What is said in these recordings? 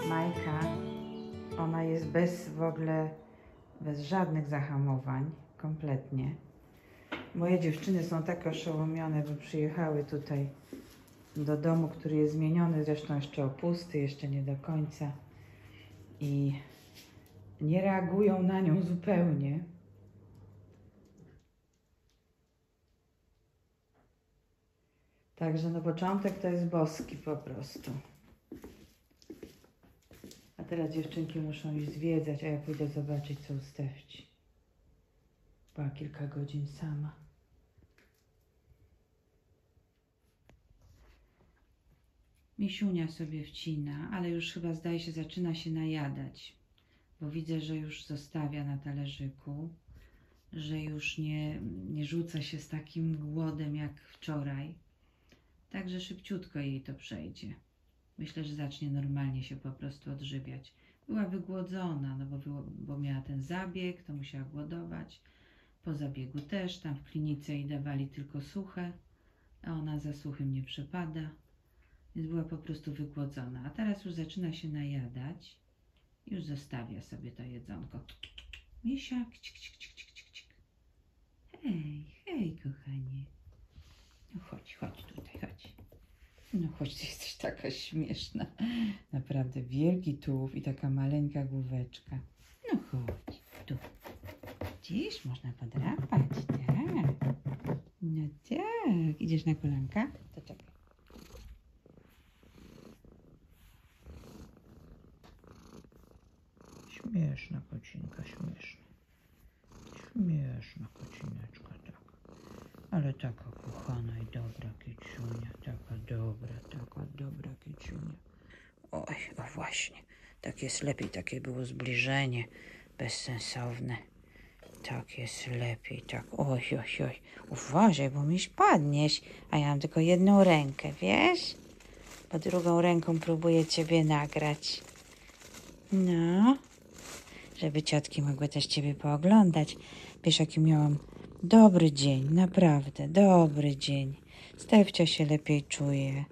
Majka, ona jest bez żadnych zahamowań, kompletnie. Moje dziewczyny są tak oszołomione, bo przyjechały tutaj do domu, który jest zmieniony, zresztą jeszcze opusty, jeszcze nie do końca. I nie reagują na nią zupełnie. Także no początek to jest boski po prostu. A teraz dziewczynki muszą iść zwiedzać, a ja pójdę zobaczyć, co u Stefci. Była kilka godzin sama. Misiunia sobie wcina, ale już chyba zdaje się zaczyna się najadać, bo widzę, że już zostawia na talerzyku, że już nie rzuca się z takim głodem jak wczoraj. Także szybciutko jej to przejdzie. Myślę, że zacznie normalnie się po prostu odżywiać. Była wygłodzona, no bo miała ten zabieg, to musiała głodować. Po zabiegu też, tam w klinice jej dawali tylko suche, a ona za suchym nie przepada. Więc była po prostu wygłodzona. A teraz już zaczyna się najadać. Już zostawia sobie to jedzonko. Misia, kcik, kcik, kcik, kcik, kcik. Hej, hej, kochanie. No chodź tutaj, chodź. No chodź, ty jesteś taka śmieszna. Naprawdę wielki tułów i taka maleńka główeczka. No chodź, tu. Gdzieś można podrapać, tak. No tak. Idziesz na kolanka? To czekaj. Śmieszna kocinka, śmieszna. Śmieszna kocineczka, tak. Ale taka kochana i dobra kiciunia, taka dobra kiciunia. Oj, o właśnie, tak jest lepiej, takie było zbliżenie bezsensowne. Tak jest lepiej, tak, oj, uważaj, bo mi spadniesz, a ja mam tylko jedną rękę, wiesz? Bo drugą ręką próbuję ciebie nagrać. No, żeby ciotki mogły też ciebie pooglądać. Wiesz, jaki miałam dobry dzień, naprawdę dobry dzień. Stefcia się lepiej czuje.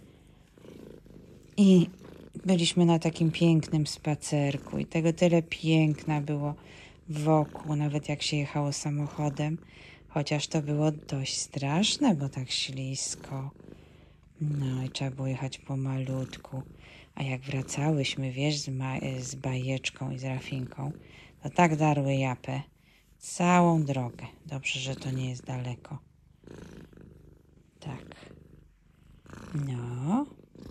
I byliśmy na takim pięknym spacerku i tego tyle piękna było wokół, nawet jak się jechało samochodem. Chociaż to było dość straszne, bo tak ślisko. No i trzeba było jechać pomalutku. A jak wracałyśmy, wiesz, z bajeczką i z Rafinką, to tak darły japę. Całą drogę. Dobrze, że to nie jest daleko. Tak. No.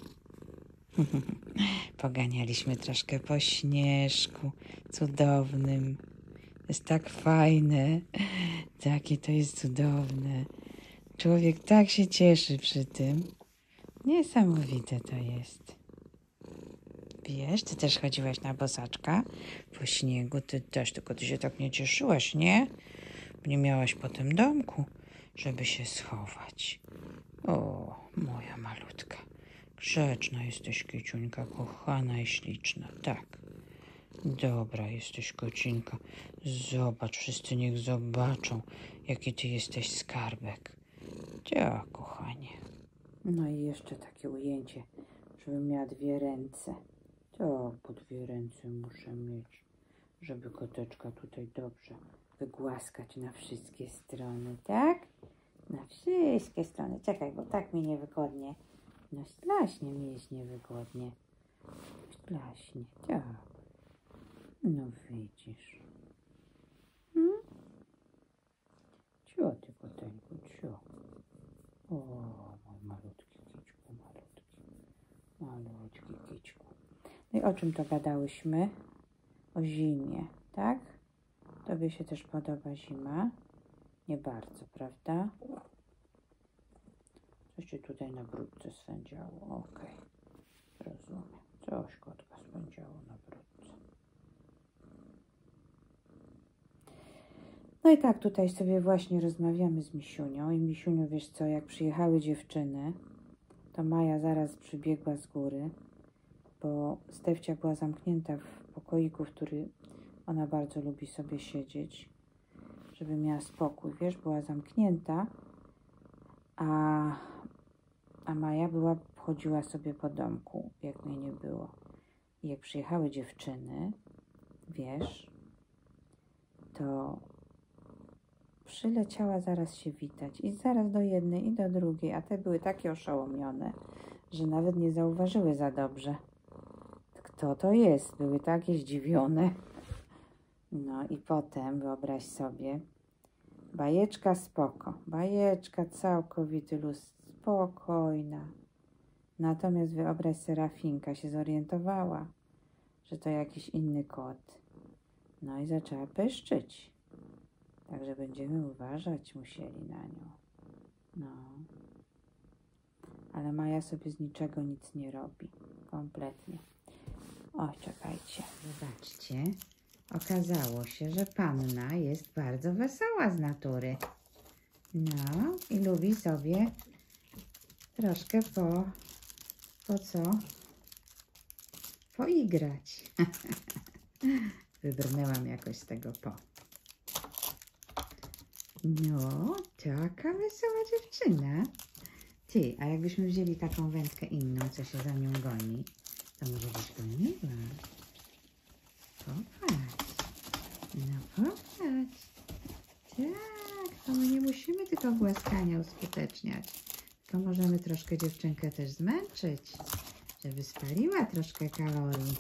Poganialiśmy troszkę po śnieżku cudownym. To jest tak fajne. Takie to jest cudowne. Człowiek tak się cieszy przy tym. Niesamowite to jest. Wiesz, ty też chodziłaś na bosaczka po śniegu. Ty też, tylko ty się tak nie cieszyłaś, nie? Bo nie miałaś potem domku, żeby się schować. O, moja malutka. Grzeczna jesteś, kiciuńka, kochana i śliczna. Tak. Dobra jesteś, kocinka. Zobacz, wszyscy niech zobaczą, jaki ty jesteś skarbek. Tak, kochanie. No i jeszcze takie ujęcie, żebym miała dwie ręce. Tak, po dwie ręce muszę mieć, żeby koteczka tutaj dobrze wygłaskać na wszystkie strony, tak? Na wszystkie strony. Czekaj, bo tak mi niewygodnie. No strasznie mi jest niewygodnie. Strasznie, tak. No widzisz. Cio, ty koteńku, cio. O, mój malutki kiciku, malutki kiciku. No i o czym to gadałyśmy? O zimie, tak? Tobie się też podoba zima? Nie bardzo, prawda? Coś ci tutaj na brudce swędziało. Okej, rozumiem. Coś kotka swędziało na brudce. No i tak tutaj sobie właśnie rozmawiamy z Misiunią. I Misiuniu, wiesz co, jak przyjechały dziewczyny, to Maja zaraz przybiegła z góry, bo Stefcia była zamknięta w pokoiku, w który ona bardzo lubi sobie siedzieć, żeby miała spokój. Wiesz, była zamknięta, a Maja chodziła sobie po domku, jak mnie nie było. I jak przyjechały dziewczyny, wiesz, to przyleciała zaraz się witać. I zaraz do jednej i do drugiej. A te były takie oszołomione, że nawet nie zauważyły za dobrze, kto to jest. Były takie zdziwione. No i potem, wyobraź sobie, bajeczka spoko. Bajeczka całkowity luz, spokojna. Natomiast wyobraź, Serafinka się zorientowała, że to jakiś inny kot. No i zaczęła pyszczyć. Także będziemy uważać musieli na nią. No. Ale Maja sobie z niczego nic nie robi. Kompletnie. O, czekajcie. Zobaczcie. Okazało się, że panna jest bardzo wesoła z natury. No i lubi sobie troszkę po co? Poigrać. Wybrnęłam jakoś z tego po. No, taka wesoła dziewczyna. Ty, a jakbyśmy wzięli taką wędkę inną, co się za nią goni, to może byś goniła. Popatrz. No popatrz. Tak, to my nie musimy tylko głaskania uskuteczniać. Tylko możemy troszkę dziewczynkę też zmęczyć, żeby spaliła troszkę kalorii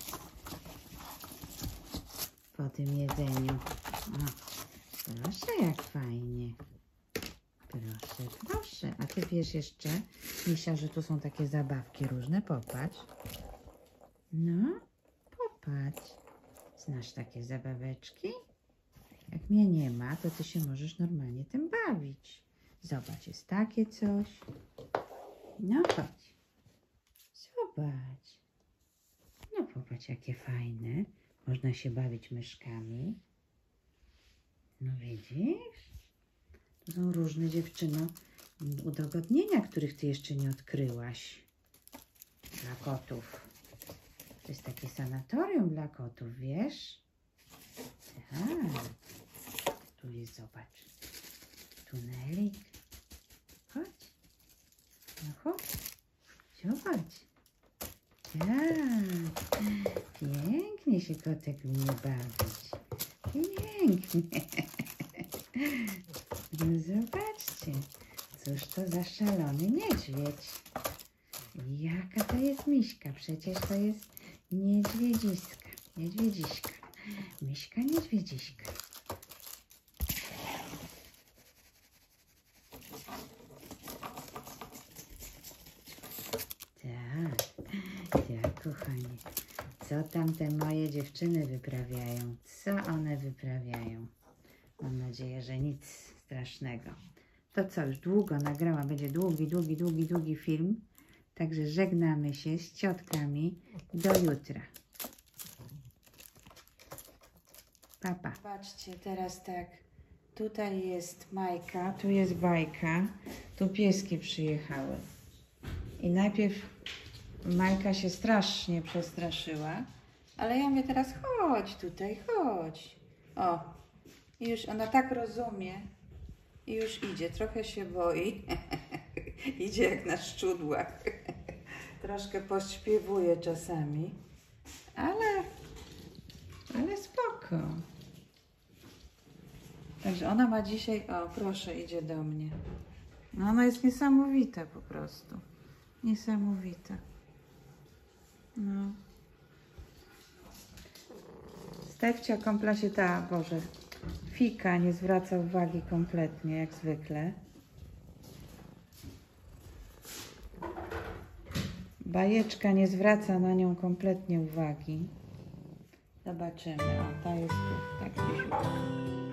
po tym jedzeniu. O, proszę, jak fajnie. Proszę, proszę. A ty wiesz jeszcze, Misia, że tu są takie zabawki różne? Popatrz. No, popatrz. Znasz takie zabaweczki? Jak mnie nie ma, to ty się możesz normalnie tym bawić. Zobacz, jest takie coś. No chodź. Zobacz. No popatrz, jakie fajne. Można się bawić myszkami. No widzisz? To są różne, dziewczyno, udogodnienia, których ty jeszcze nie odkryłaś. Dla kotów. To jest takie sanatorium dla kotów, wiesz? Tak. Tu jest, zobacz. Tunelik. Chodź. No chodź. Zobacz. Tak. Pięknie się kotek umie bawić. Pięknie. No zobaczcie. Cóż to za szalony niedźwiedź. Jaka to jest Miśka? Przecież to jest niedźwiedziska. Niedźwiedziśka. Miśka niedźwiedziśka. Tak, kochanie. Co tam te moje dziewczyny wyprawiają? Co one wyprawiają? Mam nadzieję, że nic strasznego. To co, już długo nagrałam. Będzie długi film. Także żegnamy się z ciotkami. Do jutra. Pa, pa. Patrzcie, teraz tak. Tutaj jest Majka, tu jest Bajka. Tu pieski przyjechały. I najpierw Majka się strasznie przestraszyła. Ale ja mówię teraz, chodź tutaj, chodź. O, i już ona tak rozumie. I już idzie, trochę się boi. Idzie jak na szczudłach. Troszkę pośpiewuje czasami. Ale spoko. Także ona ma dzisiaj... O, proszę, idzie do mnie. No ona jest niesamowita po prostu. Niesamowita. No. Stefcia kąpla się Boże, Fika nie zwraca uwagi kompletnie, jak zwykle. Bajeczka nie zwraca na nią kompletnie uwagi. Zobaczymy. O, ta jest tu, tak gdzieś.